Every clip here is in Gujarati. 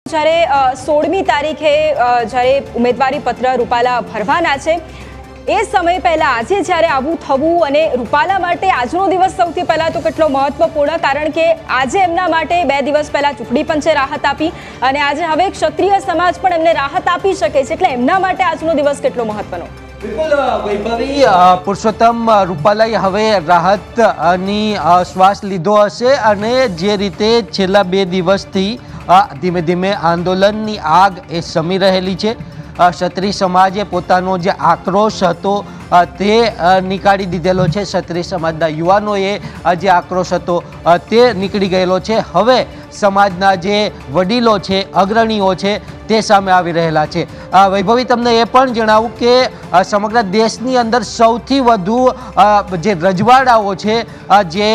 જ્યારે 16મી તારીખે જ્યારે ઉમેદવારી પત્ર રૂપાલા ભરવાના છે એ સમય પહેલા આજે જ્યારે આવું થવું અને રૂપાલા માટે આજનો દિવસ સૌથી પહેલા તો કેટલો મહત્વપૂર્ણ, કારણ કે આજે એમના માટે 2 દિવસ પહેલા ચૂંટણી પંચે રાહત આપી અને આજે હવે ક્ષત્રિય સમાજ પણ એમને રાહત આપી શકે છે, એટલે એમના માટે આજનો દિવસ કેટલો મહત્વનો? બિલકુલ વૈભવી, પુરુષોત્તમ રૂપાલાએ હવે રાહતની શ્વાસ લીધો હશે અને જે રીતે છેલ્લા 2 દિવસથી ધીમે ધીમે આંદોલનની આગ એ શમી રહેલી છે. ક્ષત્રિય સમાજે પોતાનો જે આક્રોશ હતો તે નીકાળી દીધેલો છે. ક્ષત્રિય સમાજના યુવાનોએ જે આક્રોશ હતો તે નીકળી ગયેલો છે. હવે સમાજના જે વડીલો છે, અગ્રણીઓ છે, તે સામે આવી રહેલા છે. વૈભવી, તમને એ પણ જણાવું કે સમગ્ર દેશની અંદર સૌથી વધુ જે રજવાડાઓ છે, જે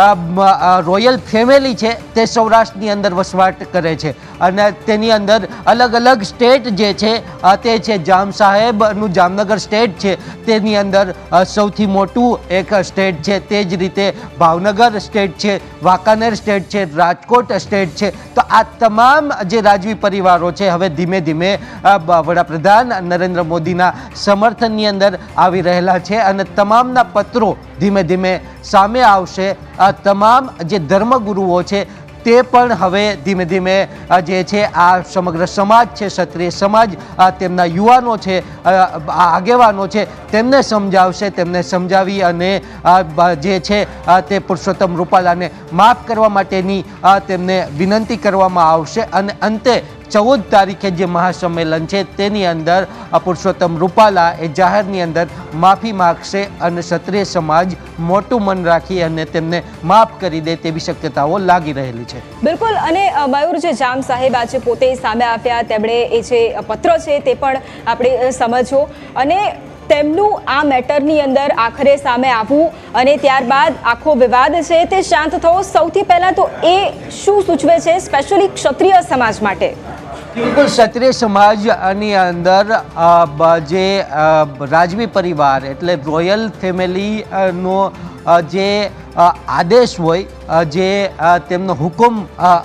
રોયલ ફેમિલી છે, તે સૌરાષ્ટ્રની અંદર વસવાટ કરે છે અને તેની અંદર અલગ અલગ સ્ટેટ જે છે તે છે. જામ સાહેબનું જામનગર સ્ટેટ છે, તેની અંદર સૌથી મોટું એક સ્ટેટ છે. તે જ રીતે ભાવનગર સ્ટેટ છે, વાંકાનેર સ્ટેટ છે, રાજકોટ સ્ટેટ છે. તો આ તમામ જે રાજવી પરિવારો છે હવે ધીમે ધીમે વડાપ્રધાન નરેન્દ્ર મોદીના સમર્થનની અંદર આવી રહેલા છે અને તમામના પત્રો ધીમે ધીમે સામે આવશે. આ તમામ જે ધર્મગુરુઓ છે તે પણ હવે ધીમે ધીમે જે છે આ સમગ્ર સમાજ છે, ક્ષત્રિય સમાજ, તેમના યુવાનો છે, આગેવાનો છે, તેમને સમજાવશે. તેમને સમજાવી અને જે છે તે પુરુષોત્તમ રૂપાલાને માફ કરવા માટેની તેમને વિનંતી કરવામાં આવશે અને અંતે 14 તારીખે જે મહાસંમેલન છે તેની અંદર પુરુષોત્તમ રૂપાલા એ જાહેરની અંદર માફી માગશે અને ક્ષત્રિય સમાજ મોટું મન રાખી અને તેમને માફ કરી દે તેવી શક્યતાઓ લાગી રહેલી છે. બિલકુલ. અને મયુર, જે જામ સાહેબ આજે પોતે સામે આવ્યા, તેમણે એ જે પત્ર છે તે પણ આપણે સમજો અને તેમનું આ મેટરની અંદર આખરે સામે આવવું અને ત્યારબાદ આખો વિવાદ છે તે શાંત થવો, સૌથી પહેલા તો એ શું સૂચવે છે સ્પેશિયલી ક્ષત્રિય સમાજ માટે? બિલકુલ, ક્ષત્રિય સમાજની અંદર જે રાજવી પરિવાર એટલે રોયલ ફેમિલીનો જે આદેશ હોય, જે તેમનો હુકમ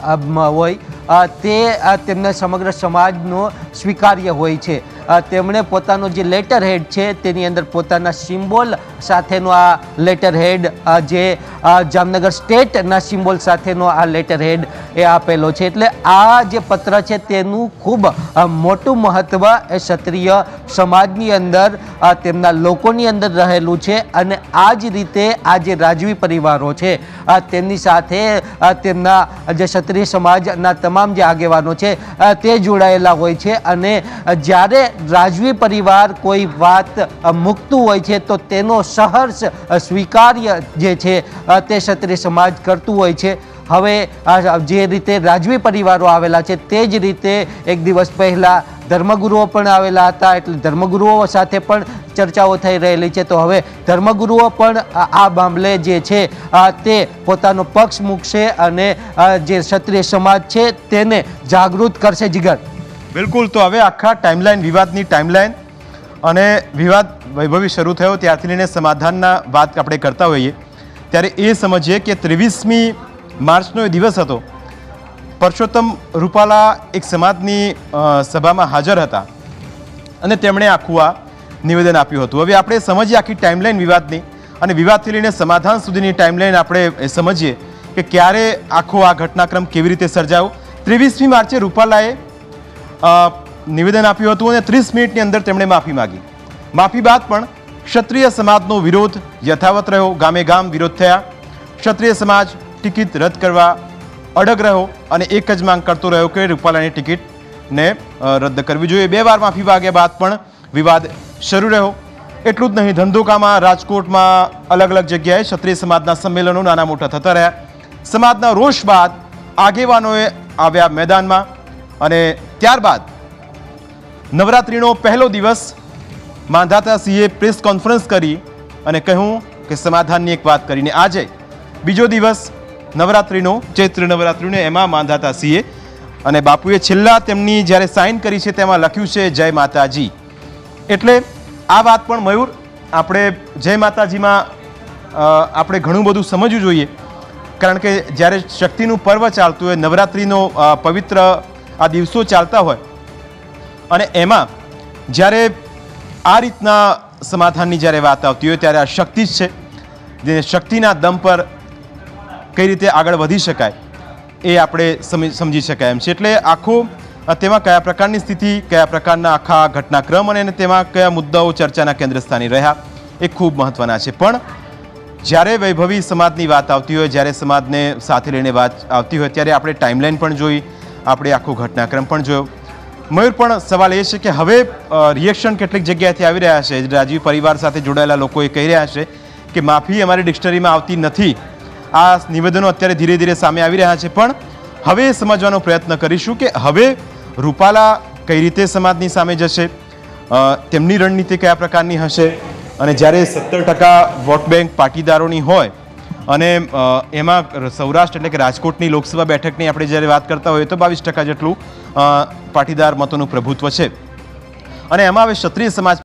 હોય, તે તેમના સમગ્ર સમાજનો સ્વીકાર્ય હોય છે. તેમણે પોતાનો જે લેટર હેડ છે તેની અંદર પોતાના સિમ્બોલ સાથેનો આ લેટર હેડ, જે જામનગર સ્ટેટના સિમ્બોલ સાથેનો આ લેટર હેડ એ આપેલો છે. એટલે આ જે પત્ર છે તેનું ખૂબ મોટું મહત્વ એ ક્ષત્રિય સમાજની અંદર, તેમના લોકોની અંદર રહેલું છે અને આ જ રીતે આ જે રાજવી પરિવારો છે તેમની સાથે તેમના જે ક્ષત્રિય સમાજના તમામ જે આગેવાનો છે તે જોડાયેલા હોય છે અને જ્યારે રાજવી પરિવાર કોઈ વાત મૂકતું હોય છે તો તેનો સહર્ષ સ્વીકાર્ય જે છે તે ક્ષત્રિય સમાજ કરતું હોય છે. હવે જે રીતે રાજવી પરિવારો આવેલા છે તે જ રીતે એક દિવસ પહેલાં ધર્મગુરુઓ પણ આવેલા હતા, એટલે ધર્મગુરુઓ સાથે પણ ચર્ચાઓ થઈ રહેલી છે. તો હવે ધર્મગુરુઓ પણ આ મામલે જે છે તે પોતાનો પક્ષ મૂકશે અને જે ક્ષત્રિય સમાજ છે તેને જાગૃત કરશે. જીગર, બિલકુલ. તો હવે આખા ટાઈમલાઈન, વિવાદની ટાઈમલાઈન અને વિવાદ વૈભવી શરૂ થયો ત્યારથી લઈને સમાધાનના વાત આપણે કરતા હોઈએ ત્યારે એ સમજીએ કે 23મી માર્ચનો એ દિવસ હતો. પુરુષોત્તમ રૂપાલા એક સમાજની સભામાં હાજર હતા અને તેમણે આખું આ નિવેદન આપ્યું હતું. હવે આપણે સમજીએ આખી ટાઈમલાઈન વિવાદની અને વિવાદથી લઈને સમાધાન સુધીની ટાઈમલાઈન આપણે સમજીએ કે ક્યારે આખો આ ઘટનાક્રમ કેવી રીતે સર્જાયો. 23મી માર્ચે રૂપાલાએ નિવેદન આપ્યું હતું અને 30 મિનિટની અંદર તેમણે માફી માગી. માફી બાદ પણ ક્ષત્રિય સમાજનો વિરોધ યથાવત રહ્યો. ગામે ગામ વિરોધ થયા. ક્ષત્રિય સમાજ ટિકિટ રદ કરવા અડગ રહ્યો અને એક જ માંગ કરતો રહ્યો કે રૂપાલાની ટિકિટને રદ કરવી જોઈએ. 2 વાર માફી માગ્યા બાદ પણ વિવાદ શરૂ રહ્યો. એટલું જ નહીં, ધંધુકામાં, રાજકોટમાં, અલગ અલગ જગ્યાએ ક્ષત્રિય સમાજના સંમેલનો નાના મોટા થતા રહ્યા. સમાજના રોષ બાદ આગેવાનોએ આવ્યા મેદાનમાં અને ત્યારબાદ નવરાત્રિનો પહેલો દિવસ માંધાતાસિંહે પ્રેસ કોન્ફરન્સ કરી અને કહ્યું કે સમાધાનની એક વાત કરીને આજે બીજો દિવસ નવરાત્રિનો, ચૈત્ર નવરાત્રિનો, એમાં માંધાતાસિંહે અને બાપુએ છેલ્લા તેમની જ્યારે સાઇન કરી છે તેમાં લખ્યું છે જય માતાજી. એટલે આ વાત પણ મયુર, આપણે જય માતાજીમાં આપણે ઘણું બધું સમજવું જોઈએ, કારણ કે જ્યારે શક્તિનું પર્વ ચાલતું હોય, નવરાત્રિનો પવિત્ર આ દિવસો ચાલતા હોય અને એમાં જ્યારે આ રીતના સમાધાનની જ્યારે વાત આવતી હોય ત્યારે આ શક્તિ જ છે, જે શક્તિના દમ પર કઈ રીતે આગળ વધી શકાય એ આપણે સમજી શકાય એમ છે. એટલે આખું તેમાં કયા પ્રકારની સ્થિતિ, કયા પ્રકારના આખા ઘટનાક્રમ અને તેમાં કયા મુદ્દાઓ ચર્ચાના કેન્દ્ર સ્થાને રહ્યા એ ખૂબ મહત્વના છે. પણ જ્યારે વૈભવી સમાજની વાત આવતી હોય, જ્યારે સમાજને સાથે લઈને વાત આવતી હોય ત્યારે આપણે ટાઈમલાઈન પણ જોઈ, આપણે આખો ઘટનાક્રમ પણ જોયો. મયુર, પણ સવાલ એ છે કે હવે રિએક્શન કેટલીક જગ્યાએથી આવી રહ્યા છે. રાજીવ પરિવાર સાથે જોડાયેલા લોકો એ કહી રહ્યા છે કે માફી અમારી ડિક્શનરીમાં આવતી નથી. આ નિવેદનો અત્યારે ધીરે ધીરે સામે આવી રહ્યા છે. પણ હવે સમજવાનો પ્રયત્ન કરીશું કે હવે રૂપાલા કઈ રીતે સમાજની સામે જશે, તેમની રણનીતિ કયા પ્રકારની હશે. અને જ્યારે 70% વોટ બેંક પાટીદારોની હોય અને એમાં સૌરાષ્ટ્ર એટલે કે રાજકોટની લોકસભા બેઠકની આપણે જ્યારે વાત કરતા હોઈએ તો 22% જેટલું પાટીદાર મતોનું પ્રભુત્વ છે. અને એમાં હવે ક્ષત્રિય સમાજ